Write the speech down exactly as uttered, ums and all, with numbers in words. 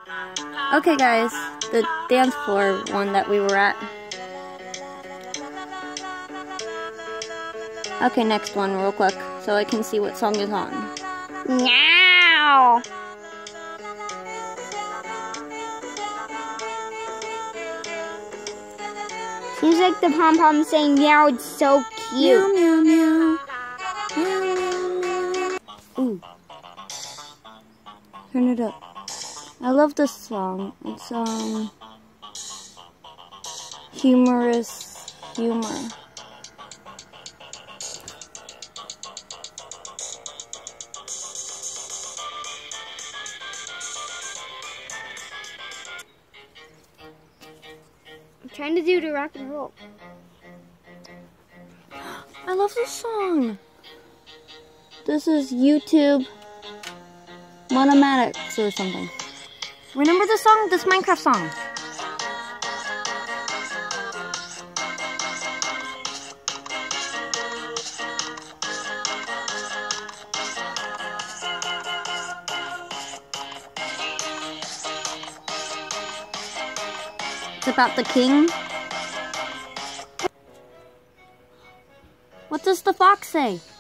Okay guys, the dance floor one that we were at. Okay, next one real quick, so I can see what song is on. Meow. Seems like the pom-pom saying meow. It's so cute. Meow, meow, meow. Meow, meow, meow. Ooh. Turn it up. I love this song. It's um humorous humor. I'm trying to do the rock and roll. I love this song. This is YouTube Monomatics or something. Remember this song? This Minecraft song. It's about the king. What does the fox say?